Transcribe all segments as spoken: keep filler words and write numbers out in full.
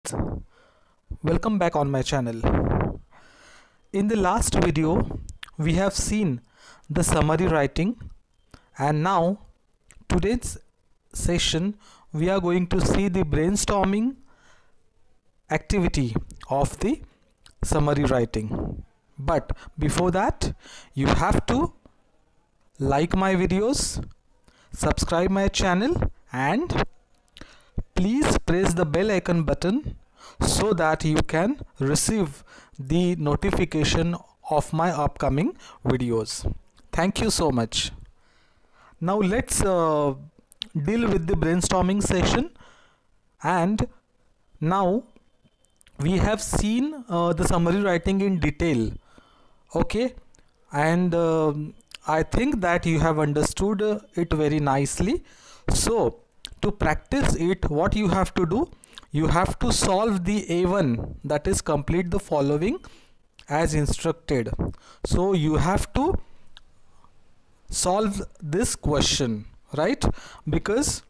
Welcome back on my channel. In the last video we have seen the summary writing, and now today's session we are going to see the brainstorming activity of the summary writing. But before that, you have to like my videos, subscribe my channel, and please press the bell icon button so that you can receive the notification of my upcoming videos. Thank you so much. Now let's uh, deal with the brainstorming session. And now we have seen uh, the summary writing in detail. Okay, and uh, I think that you have understood uh, it very nicely. So to practice it, what you have to do, you have to solve the A one, that is complete the following as instructed. So you have to solve this question, right? Because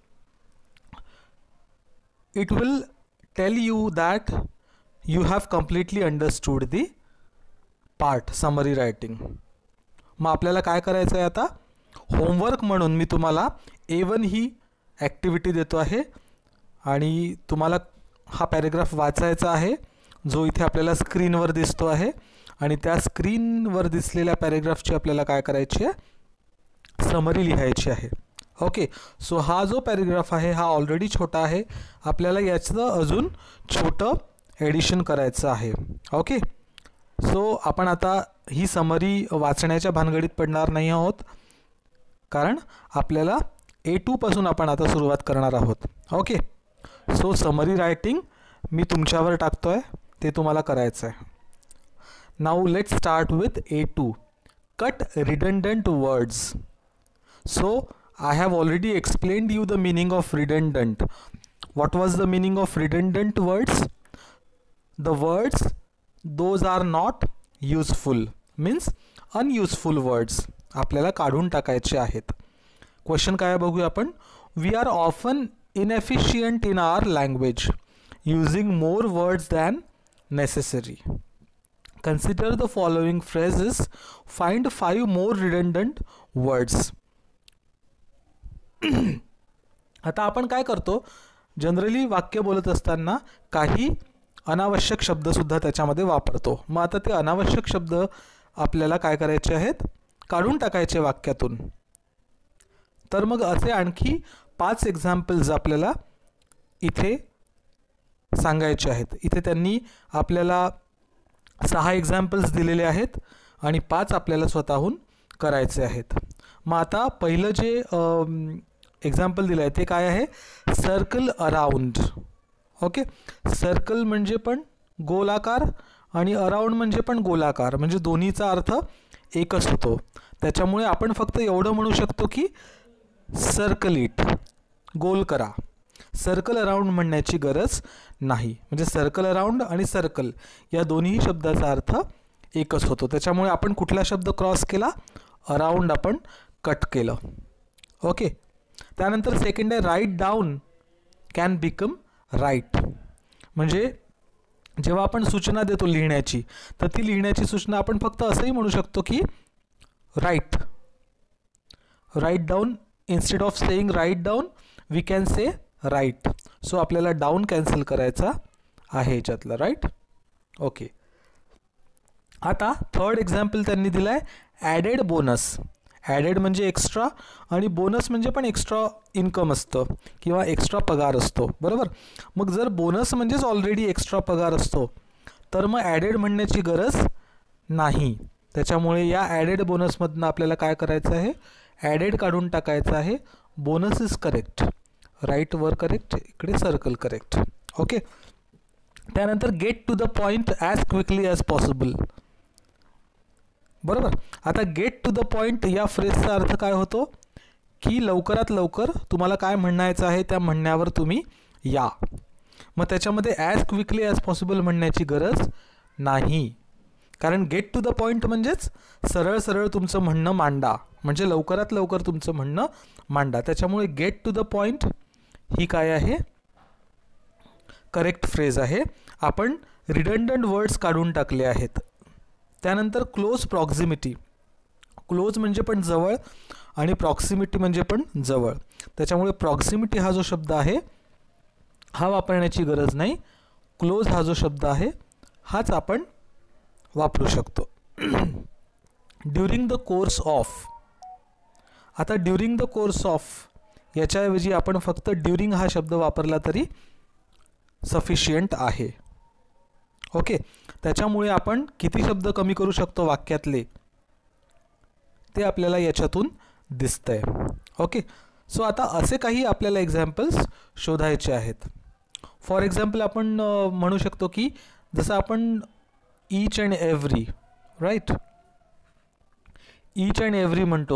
it will tell you that you have completely understood the part summary writing. मग आपल्याला काय करायचं आहे आता? Homework म्हणून मी तुम्हाला ए one ही activity देतो आहे आणि तुम्हाला हा पॅराग्राफ वाचायचा आहे जो इथे आपल्याला स्क्रीनवर दिसतो आहे, आणि त्या स्क्रीनवर दिसलेल्या पॅराग्राफची आपल्याला काय करायची आहे? समरी लिहायची आहे. ओके, सो हा जो पॅराग्राफ आहे हा ऑलरेडी छोटा आहे, आपल्याला याचं अजून छोटं एडिशन करायचं आहे. ओके, सो आपण आता ही समरी वाचण्याच्या भानगडीत पडणार नाही आहोत, कारण आपल्याला ए टू पासून आपण आता सुरुवात करणार आहोत. ओके, सो समरी रायटिंग मी तुमच्यावर टाकतोय, ते तुम्हाला करायचं आहे. Now let's start with A two. Cut redundant words. So I have already explained you the meaning of redundant. What was the meaning of redundant words? The words those are not useful, means unuseful words आपल्याला काढून टाकायचे आहेत. Question काय बघूया आपण. We are often inefficient in our language, using more words than necessary. Consider the following phrases. Find five more redundant words. आता आपण काय करतो, जनरली वाक्य बोलत असताना काही अनावश्यक शब्दसुद्धा त्याच्यामध्ये वापरतो. मग आता ते अनावश्यक शब्द आपल्याला काय करायचे आहेत? काढून टाकायचे वाक्यातून. तर मग असे आणखी पाच एक्झाम्पल्स आपल्याला इथे सांगायचे आहेत. इथे त्यांनी आपल्याला सहा एक्झाम्पल्स दिलेले आहेत आणि पाच आपल्याला स्वतःहून करायचे आहेत. मग आता पहिलं जे एक्झाम्पल दिलं आहे ते काय आहे? Circle around. ओके, सर्कल म्हणजे पण गोलाकार आणि अराउंड म्हणजे पण गोलाकार, म्हणजे दोन्हीचा अर्थ एकच होतो. त्याच्यामुळे आपण फक्त एवढं म्हणू शकतो की सर्कल इट, गोल करा. सर्कल अराउंड म्हणण्याची गरज नाही, म्हणजे सर्कल अराउंड आणि सर्कल या दोन्ही शब्दाचा अर्थ एकच होतो. त्याच्यामुळे आपण कुठला शब्द क्रॉस केला? अराउंड आपण कट केलं. ओके, त्यानंतर सेकंड आहे write down can become write. म्हणजे जेव्हा आपण सूचना देतो लिहिण्याची, तर ती लिहिण्याची सूचना आपण फक्त असंही म्हणू शकतो की write, write down. Instead of saying write down we can say write. So आपल्याला डाऊन कॅन्सल करायचा आहे याच्यातलं, राईट. ओके, आता थर्ड एक्झाम्पल त्यांनी दिलं आहे ॲडेड बोनस. ॲडेड म्हणजे एक्स्ट्रा आणि बोनस म्हणजे पण एक्स्ट्रा इन्कम असतं किंवा एक्स्ट्रा पगार असतो, बरोबर. मग जर बोनस म्हणजेच ऑलरेडी एक्स्ट्रा पगार असतो तर मग ॲडेड म्हणण्याची गरज नाही. त्याच्यामुळे या ॲडेड बोनसमधनं आपल्याला काय करायचं आहे? ॲडेड काढून टाकायचं आहे. बोनस इज करेक्ट, राईट वर करेक्ट, इकडे सर्कल करेक्ट. ओके, त्यानंतर get to the point as quickly as possible. बरोबर. आता गेट टू द पॉईंट या फ्रेजचा अर्थ काय होतो की लवकरात लवकर तुम्हाला काय म्हणायचं आहे त्या म्हणण्यावर तुम्ही या. मग त्याच्यामध्ये ॲज क्विकली ॲज पॉसिबल म्हणण्याची गरज नाही, कारण गेट टू द पॉईंट म्हणजेच सरळ सरळ तुमचं म्हणणं मांडा, म्हणजे लवकरात लवकर तुमचं म्हणणं मांडा. त्याच्यामुळे गेट टू द पॉईंट ही काय आहे? करेक्ट फ्रेज आहे. आपण रिडंडंट वर्ड्स काढून टाकले आहेत. त्यानंतर क्लोज प्रॉक्झिमिटी. क्लोज म्हणजे पण जवळ आणि प्रॉक्सिमिटी म्हणजे पण जवळ. त्याच्यामुळे प्रॉक्सिमिटी हा जो शब्द आहे हा वापरण्याची गरज नाही. क्लोज हा जो शब्द आहे हाच आपण वापरू शकतो. During the course of. आता ड्युरिंग द कोर्स ऑफ याच्याऐवजी आपण फक्त ड्युरिंग हा शब्द वापरला तरी सफिशियंट आहे. ओके. त्याच्यामुळे आपण किती शब्द कमी करू शकतो वाक्यातले ते आपल्याला याच्यातून दिसतंय. ओके. सो आता असे काही आपल्याला एक्झाम्पल्स शोधायचे आहेत. फॉर एक्झाम्पल आपण म्हणू शकतो की जसं आपण each and every, right, each and every म्हणतो.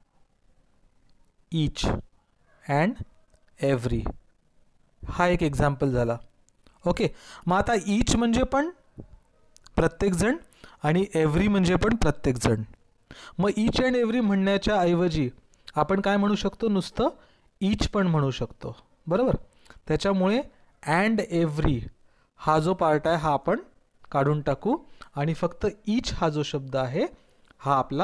ईच अँड एव्हरी हा एक एक्झाम्पल झाला. ओके. मग आता ईच म्हणजे पण प्रत्येकजण आणि एव्हरी म्हणजे पण प्रत्येकजण. मग ईच अँड एव्हरी म्हणण्याच्या ऐवजी आपण काय म्हणू शकतो, नुसतं ईच पण म्हणू शकतो. बरोबर. त्याच्यामुळे अँड एव्हरी हा जो पार्ट आहे हा आपण काढून टाकू आणि फक्त ईच हा जो शब्द आहे हा आपला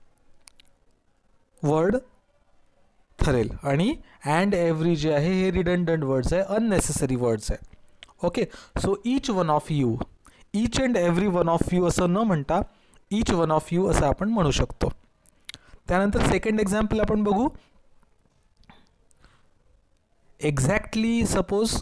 वर्ड ठरेल. आणि अँड एव्हरी जे आहे हे रिडंडंट वर्ड्स आहे, अननेसेसरी वर्ड्स आहे. Okay. So each one of you, each and every one of you असं न म्हणता ईच वन ऑफ यू असं आपण म्हणू शकतो. त्यानंतर सेकंड एक्झाम्पल आपण बघू. Exactly. Suppose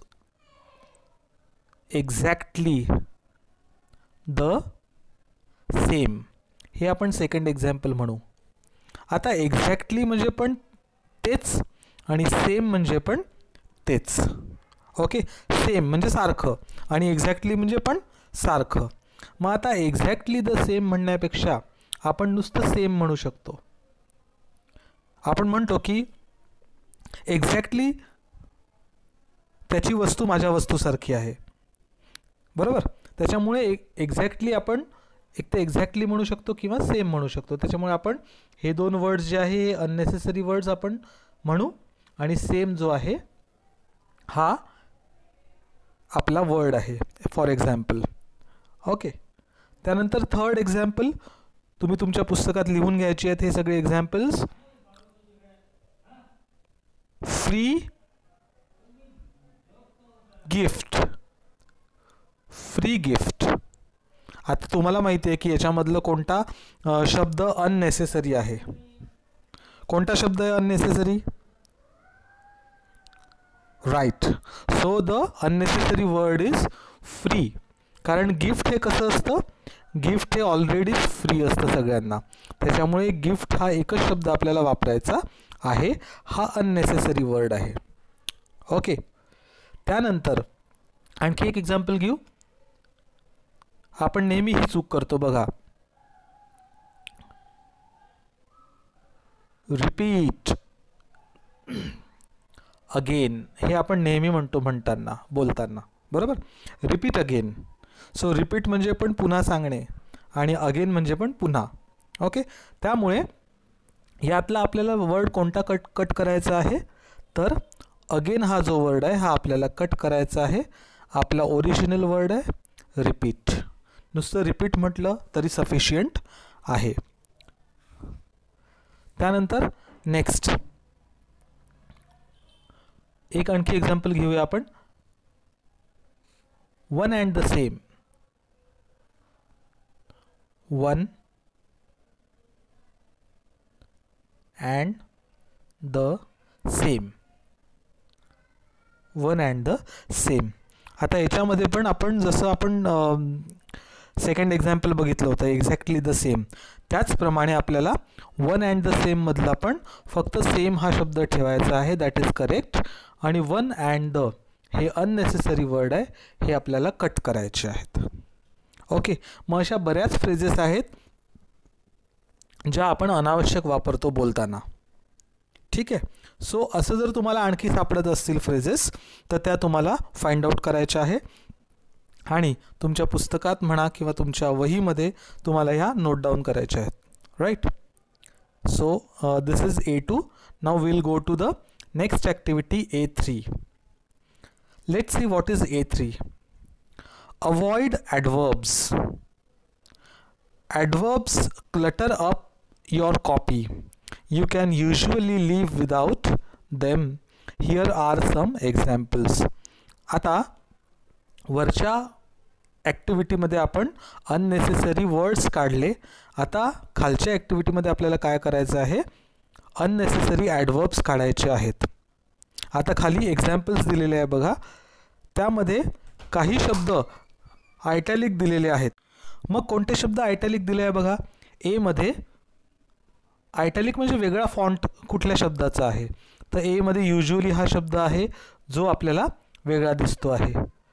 exactly the same हे आपण सेकंड एक्झाम्पल म्हणू. आता एक्झॅक्टली म्हणजे पण तेच आणि सेम म्हणजे पण तेच. ओके. सेम म्हणजे सारखं आणि एक्झॅक्टली म्हणजे पण सारखं. मग आता एक्झॅक्टली द सेम म्हणण्यापेक्षा आपण नुसतं सेम म्हणू शकतो. आपण म्हणतो की एक्झॅक्टली त्याची वस्तू माझ्या वस्तूसारखी आहे. बरोबर. त्याच्यामुळे एक्झॅक्टली आपण एक तर एक्झॅक्टली म्हणू शकतो किंवा सेम म्हणू शकतो. त्याच्यामुळे आपण हे दोन वर्ड्स जे आहे हे अननेसेसरी वर्ड्स आपण म्हणू आणि सेम जो आहे हा आपला वर्ड आहे फॉर एक्झाम्पल. ओके. त्यानंतर थर्ड एक्झाम्पल तुम्ही तुमच्या पुस्तकात लिहून घ्यायचे आहेत हे सगळे examples. Free gift. Free gift. आता तुम्हाला माहिती आहे की याच्यामधलं कोणता शब्द अननेसेसरी आहे. कोणता शब्द आहे unnecessary? Right. So the unnecessary word is free. कारण गिफ्ट हे कसं असतं, गिफ्ट हे ऑलरेडी फ्री असतं सगळ्यांना. त्याच्यामुळे गिफ्ट हा एकच शब्द आपल्याला वापरायचा आहे. हा अननेसेसरी वर्ड आहे. ओके. त्यानंतर आणखी एक एक्झाम्पल घेऊ. आपण नेहमी ही चूक करतो बघा. रिपीट अगेन हे आपण नेहमी म्हणतो म्हणताना बोलताना. बरोबर. Repeat again. सो रिपीट म्हणजे पण पुन्हा सांगणे आणि अगेन म्हणजे पण पुन्हा. ओके. त्यामुळे यातला आपल्याला वर्ड कोणता कट कट करायचा आहे तर अगेन हा जो वर्ड आहे हा आपल्याला कट करायचा आहे. आपला ओरिजिनल वर्ड आहे रिपीट. नुसतं रिपीट म्हटलं तरी सफिशियंट आहे. त्यानंतर नेक्स्ट एक आणखी एक्झाम्पल घेऊया आपण. One and the same. One and the same. One and the same. आता याच्यामध्ये पण आपण जसं आपण सेकंड एक्झाम्पल बघितलं होतं एक्झॅक्टली द सेम, त्याचप्रमाणे आपल्याला वन अँड द सेममधला पण फक्त सेम हा शब्द ठेवायचा आहे. That is correct. आणि वन अँड द हे अननेसेसरी वर्ड आहे हे आपल्याला कट करायचे आहेत. ओके. मग अशा बऱ्याच फ्रेजेस आहेत ज्या आपण अनावश्यक वापरतो बोलताना. ठीक आहे. सो असं जर तुम्हाला आणखी सापडत असतील फ्रेजेस तर त्या तुम्हाला फाइंड आउट करायच्या आहे आणि तुमच्या पुस्तकात म्हणा किंवा तुमच्या वहीमध्ये तुम्हाला ह्या नोट डाऊन करायच्या आहेत. Right. So this is A two. Now will go to the next activity A three. Let's see what is A three. Avoid adverbs. Adverbs clutter up your copy. You can usually live without them. Here are some examples. आता वरच्या ॲक्टिव्हिटीमध्ये आपण unnecessary words काढले. आता खालच्या ॲक्टिव्हिटीमध्ये आपल्याला काय करायचं आहे, अननेसेसरी ॲडवर्ब्स काढायचे आहेत. आता खाली एक्झाम्पल्स दिलेले आहे बघा. त्यामध्ये काही शब्द आयटॅलिक दिलेले आहेत. मग कोणते शब्द आयटॅलिक दिले आहे बघा. ए मध्ये आयटॅलिक म्हणजे वेगळा फॉन्ट कुठल्या शब्दाचा आहे, तर ए मध्ये युजली हा शब्द आहे जो आपल्याला वेगळा दिसतो आहे.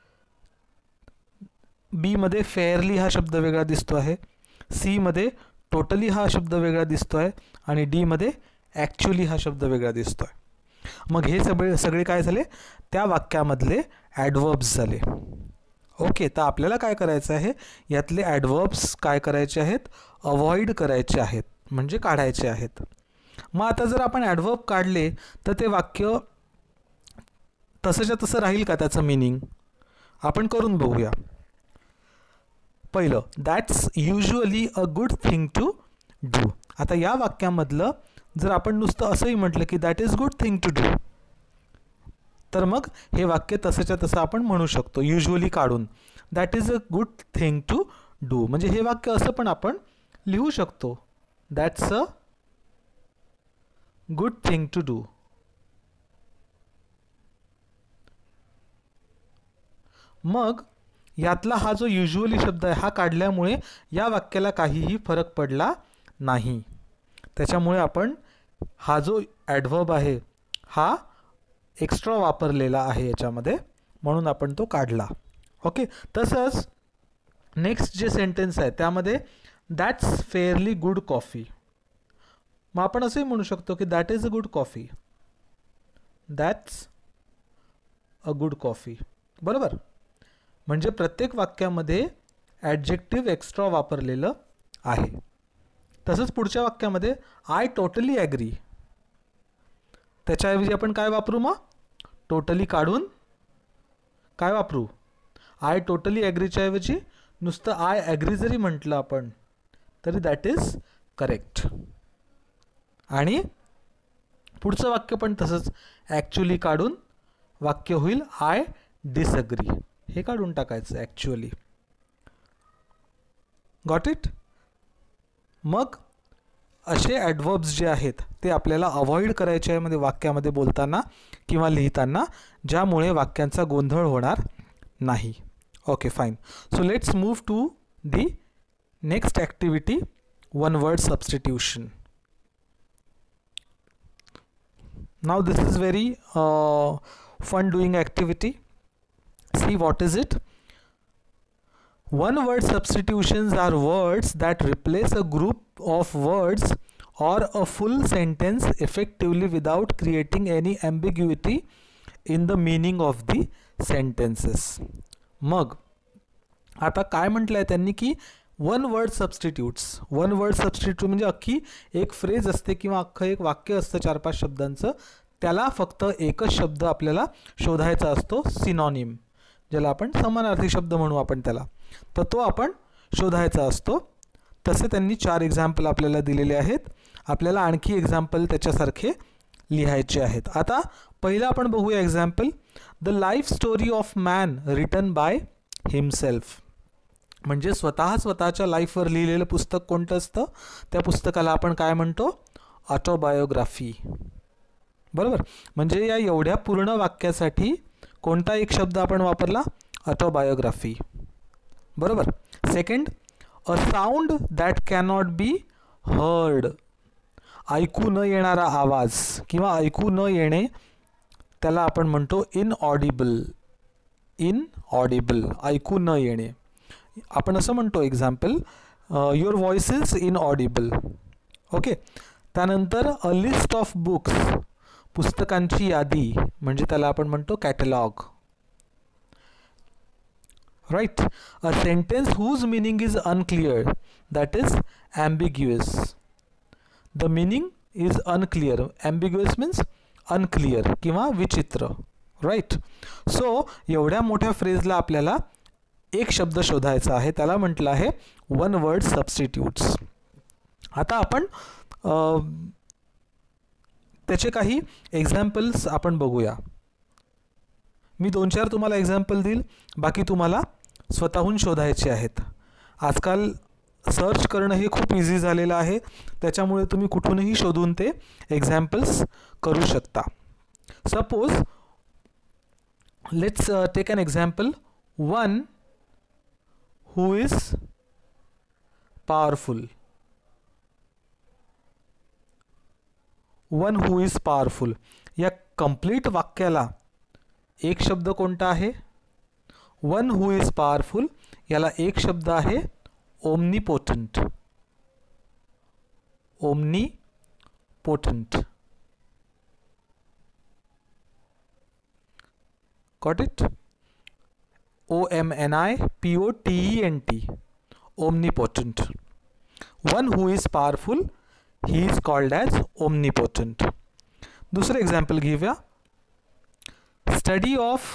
बी मध्ये फेअरली हा शब्द वेगळा दिसतो आहे. सी मध्ये टोटली हा शब्द वेगळा दिसतो आहे. आणि डी मध्ये ॲक्च्युली हा शब्द वेगळा दिसतो आहे. मग हे सगळे सगळे काय झाले, त्या वाक्यामधले ॲडवर्ब्स झाले. ओके, तर आपल्याला काय करायचं आहे, यातले ॲडवर्ब्स काय करायचे आहेत, अवॉइड करायचे आहेत, म्हणजे काढायचे आहेत. मग आता जर आपण ॲडवर्ब काढले तर ते वाक्य तसंच्या तसं राहील का, त्याचं मीनिंग आपण करून बघूया. पहिलं, that's usually a good thing to do. आता या वाक्यामधलं जर आपण नुसतं असंही म्हटलं की that is good thing to do, तर मग हे वाक्य तसंच्या तसं आपण म्हणू शकतो युजली काढून. That is a good thing to do म्हणजे हे वाक्य असं पण आपण लिहू शकतो, that's a good thing to do. मग यातला हा जो युजली शब्द आहे हा काढल्यामुळे या वाक्याला काहीही फरक पडला नाही. त्याच्यामुळे आपण हा जो ॲडवर्ब आहे हा एक्स्ट्रा वापरलेला आहे याच्यामध्ये, म्हणून आपण तो काढला. ओके, तसंच नेक्स्ट जे सेंटेन्स आहे त्यामध्ये दॅट्स फेअरली गुड कॉफी. मग आपण असंही म्हणू शकतो की that is a good coffee, that's a good coffee. बरोबर, म्हणजे प्रत्येक वाक्यामध्ये ॲडजेक्टिव्ह एक्स्ट्रा वापरलेलं आहे. तसंच पुढच्या वाक्यामध्ये आय टोटली ॲग्री, त्याच्याऐवजी आपण काय वापरू, मग टोटली काढून काय वापरू, आय टोटली ॲग्रीच्या ऐवजी नुसतं आय ॲग्री जरी म्हटलं आपण तरी दॅट इज करेक्ट. आणि पुढचं वाक्य पण तसंच ॲक्च्युली काढून वाक्य होईल आय डिसअग्री, हे काढून टाकायचं ॲक्च्युअली. Got it. मग असे ॲडवर्ब्स जे आहेत ते आपल्याला अवॉइड करायचे आहे मध्ये वाक्यामध्ये बोलताना किंवा लिहिताना, ज्यामुळे वाक्यांचा गोंधळ होणार नाही. Okay, fine. So let's move to the next activity, one word substitution. Now this is very fun doing activity. See what is it. One word substitutions are words that replace a group of words or a full sentence effectively without creating any ambiguity in the meaning of the sentences. मग आता काय म्हटलंय त्यांनी की one word substitutes. One word substitute म्हणजे अख्खी एक phrase असते किंवा अख्खं एक वाक्य असतं चार पाच शब्दांचं, त्याला फक्त एकच शब्द आपल्याला शोधायचा असतो, सिनॉनिम, ज्याला आपण समानार्थी शब्द म्हणू आपण त्याला, तर तो आपण शोधायचा असतो. तसे त्यांनी चार एक्झाम्पल आपल्याला दिलेले आहेत. आपल्याला आणखी एक्झाम्पल त्याच्यासारखे लिहायचे आहेत. आता पहिला आपण बघूया example, the life story of man written by himself. म्हणजे स्वतः स्वतःच्या लाईफवर लिहिलेलं पुस्तक कोणतं असतं, त्या पुस्तकाला आपण काय म्हणतो, ऑटोबायोग्राफी. बरोबर, म्हणजे या एवढ्या पूर्ण वाक्यासाठी कोणता एक शब्द आपण वापरला, ऑटोबायोग्राफी. बरोबर. Second, a sound that cannot be heard. ऐकू न येणारा आवाज किंवा ऐकू न येणे त्याला आपण म्हणतो इनऑडिबल. इनऑडिबल, ऐकू न येणे. आपण असं म्हणतो example, your voice is inaudible. Okay. त्यानंतर अ लिस्ट ऑफ बुक्स, पुस्तकांची यादी, म्हणजे त्याला आपण म्हणतो catalogue. Right. A sentence whose meaning is unclear, that is ambiguous. The meaning is unclear. Ambiguous means unclear किंवा विचित्र. राईट. सो एवढ्या मोठ्या फ्रेजला आपल्याला एक शब्द शोधायचा आहे, त्याला म्हटलं आहे वन वर्ड सबस्टिट्यूट्स. आता आपण त्याचे काही एक्झाम्पल्स आपण बघूया. मी दोन चार तुम्हाला एक्झाम्पल देईल, बाकी तुम्हाला स्वतःहून शोधायचे आहेत. आजकाल सर्च करणं हे खूप इझी झालेलं आहे, त्याच्यामुळे तुम्ही कुठूनही शोधून ते एक्झाम्पल्स करू शकता. Suppose let's take an example, one who is powerful. One who is powerful या कंप्लीट वाक्याला एक शब्द कोणता आहे? वन हू इज पॉवरफुल याला एक शब्द आहे omnipotent. Omnipotent. Got it? O M N I P O T E N T. Omnipotent. One who is powerful, he is called as omnipotent. दुसरं एक्झाम्पल घेऊया. Study of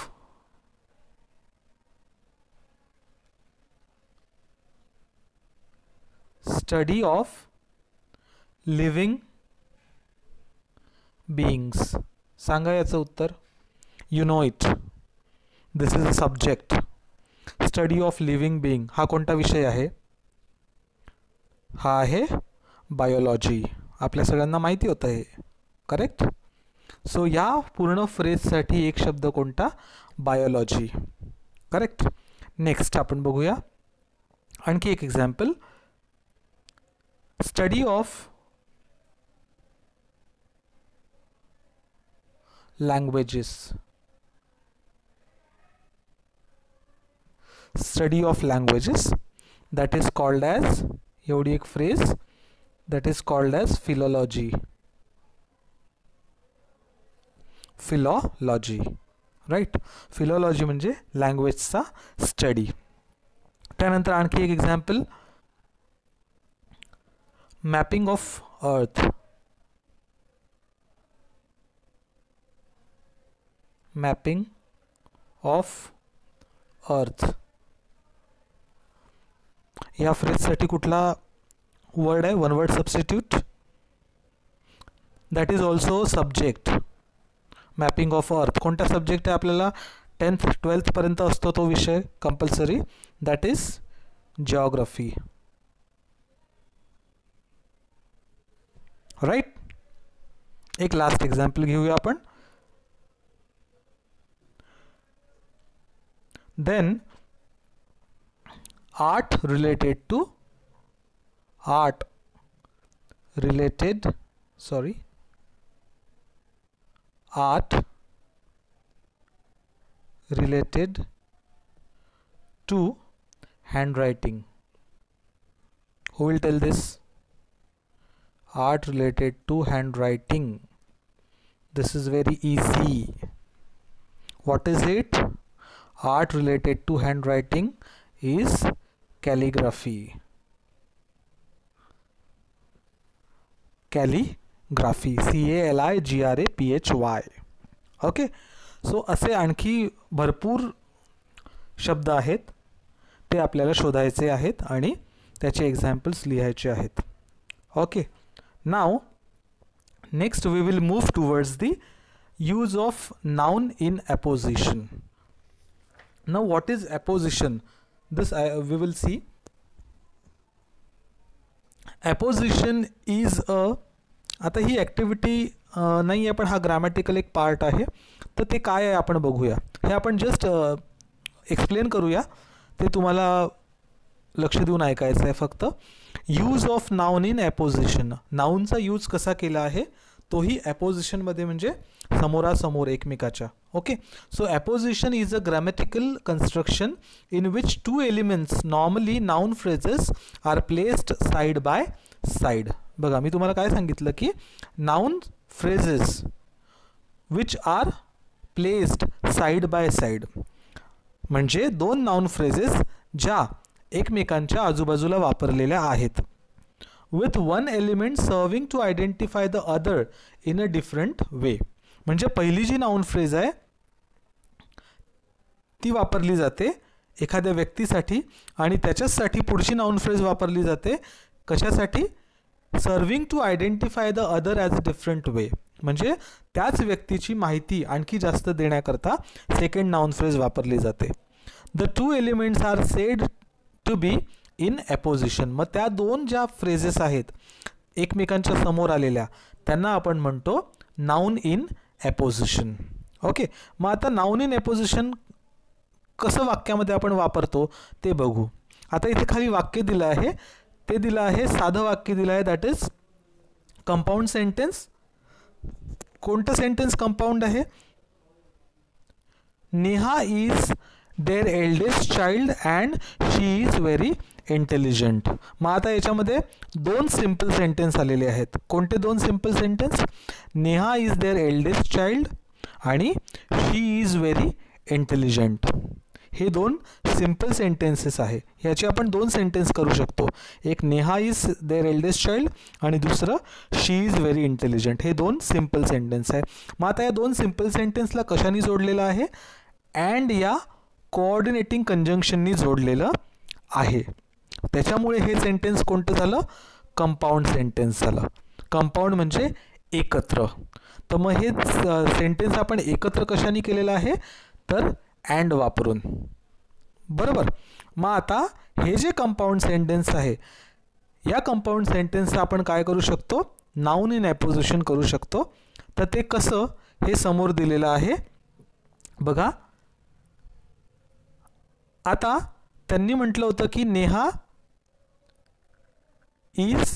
study of living beings. सांगा याचं उत्तर. You know it. This is a subject. Study of living being हा कोणता विषय आहे? हा आहे बायोलॉजी. आपल्या सगळ्यांना माहिती होतं हे. करेक्ट. सो या पूर्ण फ्रेजसाठी एक शब्द कोणता? बायोलॉजी. करेक्ट. नेक्स्ट आपण बघूया आणखी एक example. Study of languages. Study of languages that is called as, एवढी एक phrase, that is called as philology. Philology. Right. Philology म्हणजे लँग्वेजचा स्टडी. त्यानंतर आणखी एक example, mapping of earth. Mapping of earth या फ्रेजसाठी कुठला वर्ड आहे? One word substitute. That is also subject. Mapping of earth कोणता सब्जेक्ट आहे? आपल्याला टेन्थ ट्वेल्थपर्यंत असतो तो विषय compulsory. That is geography. Right. एक लास्ट एक्झाम्पल घेऊया आपण. Then art related to art related sorry art related to handwriting. Who will tell this? Art related to handwriting. This is very easy. What is it? Art related to handwriting is calligraphy. Calligraphy. C A L I G R A P H Y. Okay. So असे आणखी भरपूर शब्द आहेत, ते आपल्याला शोधायचे आहेत आणि त्याचे एक्झाम्पल्स लिहायचे आहेत. Okay. Now next we will move towards the use of noun in apposition. Now what is apposition? This I, we will see. Apposition is a, आता ही ॲक्टिव्हिटी नाही आहे पण हा ग्रामॅटिकल एक पार्ट आहे. तर ते काय आहे आपण बघूया. हे आपण जस्ट एक्सप्लेन करूया, ते तुम्हाला लक्ष देऊन ऐकायचं आहे फक्त. Use of noun in apposition. नाउनचा यूज कसा केला आहे तोही ॲपोजिशनमध्ये, म्हणजे समोरासमोर एकमेकाच्या. Okay. So apposition is a grammatical construction in which two elements normally noun phrases are placed side by side. बघा मी तुम्हाला काय सांगितलं की noun phrases which are placed side by side म्हणजे दोन नाउन फ्रेजेस ज्या एकमेकांच्या आजूबाजूला वापरलेल्या आहेत. with one element serving to identify the other in a different way. म्हणजे पहिली जी नाउन फ्रेज आहे ती वापरली जाते एखाद्या व्यक्तीसाठी आणि त्याच्यासाठी पुढची नाउन फ्रेज वापरली जाते कशासाठी? Serving to identify the other as a different way, म्हणजे त्याच व्यक्तीची माहिती आणखी जास्त देण्याकरता सेकंड नाउन फ्रेज वापरली जाते. The two elements are said to be in apposition. मग त्या दोन ज्या फ्रेजेस आहेत एकमेकांच्या समोर आलेल्या त्यांना आपण म्हणतो नाउन इन अपोजिशन. ओके, मग आता नाउन इन अपोजिशन कसं वाक्यामध्ये आपण वापरतो ते बघू. आता इथे खाली वाक्य दिलं आहे, ते दिलं आहे साधं वाक्य दिलं आहे, दॅट इज कंपाऊंड सेंटेन्स. कोणतं सेंटेन्स कंपाऊंड आहे? Neha is their eldest child and she is very intelligent. मग आता याच्यामध्ये दोन सिम्पल सेंटेन्स आलेले आहेत. कोणते दोन simple sentence? Neha is their eldest child आणि शी इज व्हेरी इंटेलिजंट. हे दोन सिम्पल सेंटेन्सेस आहे. ह्याचे आपण दोन सेंटेन्स करू शकतो. एक Neha is their eldest child आणि दुसरं शी इज व्हेरी इंटेलिजंट. हे दोन सिम्पल सेंटेन्स आहे. मग आता या दोन सिम्पल सेंटेन्सला कशाने जोडलेलं आहे? अँड या कोऑर्डिनेटिंग कंजंक्शननी जोडलेलं आहे. त्याच्यामुळे हे सेंटेन्स कोणतं झालं? कंपाऊंड सेंटेन्स झालं. कंपाऊंड म्हणजे एकत्र. तर मग हे सेंटेन्स आपण एकत्र कशाने केलेलं आहे? तर अँड वापरून. बरोबर. मग आता हे जे कंपाऊंड सेंटेन्स आहे या कंपाऊंड सेंटेन्सचं आपण काय करू शकतो? नाउन इन अपोजिशन करू शकतो. तर ते कसं हे समोर दिलेलं आहे बघा. आता त्यांनी म्हटलं होतं की Neha is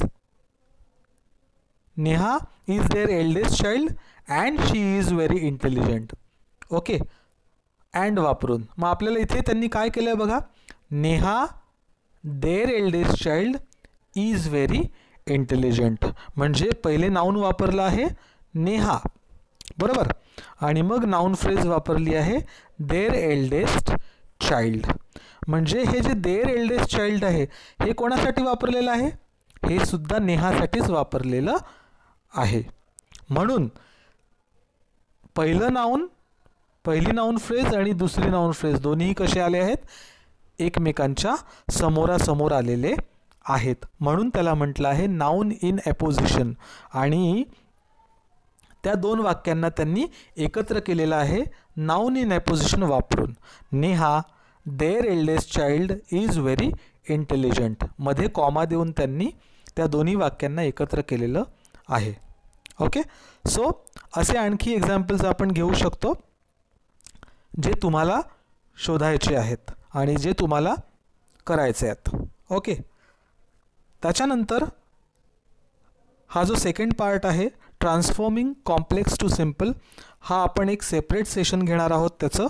Neha is their eldest child and she is very intelligent. Okay, and वापरून. मग आपल्याला इथे त्यांनी काय केलं आहे बघा. Neha their eldest child is very intelligent, म्हणजे पहिले नाउन वापरलं आहे नेहा, बरोबर, आणि मग नाउन फ्रेज वापरली आहे देअर एल्डेस्ट चाइल्ड. म्हणजे हे जे देअर एल्डेस्ट चाइल्ड आहे हे कोणासाठी वापरलेलं आहे? हे सुद्धा नेहासाठीच वापरलेलं आहे. म्हणून पहिलं नाउन पहिली नाउन फ्रेज आणि दुसरी नाउन फ्रेज दोन्ही कसे आले आहेत? एकमेकांच्या समोरासमोर आलेले आहेत. म्हणून त्याला म्हटलं आहे नाउन इन अपोजिशन. आणि त्या दोन वाक्यांना त्यांनी एकत्र केलेलं आहे नाउन इन अपोजिशन वापरून. Neha their eldest child is very intelligent मध्ये कॉमा देऊन त्यांनी त्या दोन्ही वाक्यांना एकत्र केलेलं आहे. ओके, सो असे आणखी एक्झाम्पल्स आपण घेऊ शकतो जे तुम्हाला शोधायचे आहेत आणि जे तुम्हाला करायचे आहेत. ओके, त्याच्यानंतर हा जो सेकंड पार्ट आहे ट्रान्सफॉर्मिंग कॉम्प्लेक्स टू सिम्पल, हा आपण एक सेपरेट सेशन घेणार आहोत त्याचं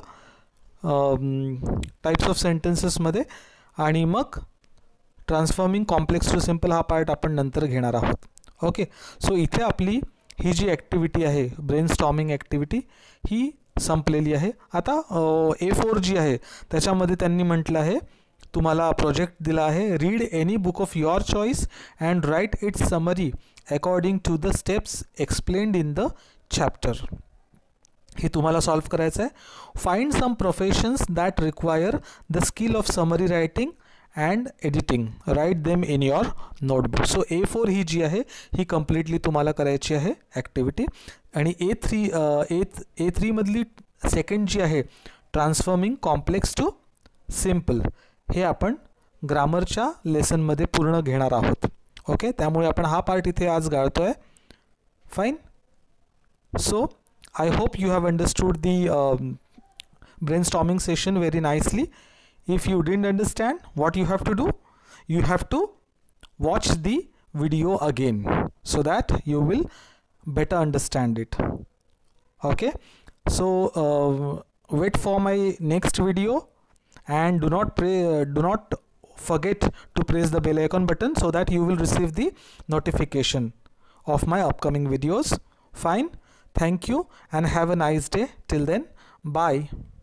टाइप्स ऑफ सेंटेन्सेसमध्ये. आणि मग ट्रान्सफॉर्मिंग कॉम्प्लेक्स टू सिम्पल हा पार्ट आपण नंतर घेणार आहोत. ओके, सो इथे आपली ही जी ॲक्टिव्हिटी आहे ब्रेनस्टॉर्मिंग ॲक्टिव्हिटी ही संपलेली आहे. आता ए फोर जी आहे त्याच्यामध्ये त्यांनी म्हटलं आहे तुम्हाला प्रोजेक्ट दिला आहे read any book of your choice and write its summary according to the steps explained in the chapter. हे तुम्हाला सॉल्व करायचं आहे. Find some professions that require the skill of summary writing and editing, write them in your notebook. So A four ही जी आहे ही completely तुम्हाला करायची आहे ॲक्टिव्हिटी. आणि ए थ्री ए ए थ्रीमधली सेकंड जी आहे ट्रान्सफॉर्मिंग कॉम्प्लेक्स टू सिम्पल, हे आपण ग्रामरच्या लेसनमध्ये पूर्ण घेणार आहोत. ओके, त्यामुळे आपण हा पार्ट इथे आज गाळतो आहे. Fine. So I hope you have understood the uh, brainstorming session very nicely. If you didn't understand, what you have to do? You have to watch the video again so that you will better understand it. Okay, so uh, wait for my next video and do not pray, uh, do not forget to press the bell icon button so that you will receive the notification of my upcoming videos. Fine. Thank you and have a nice day. Till then, bye.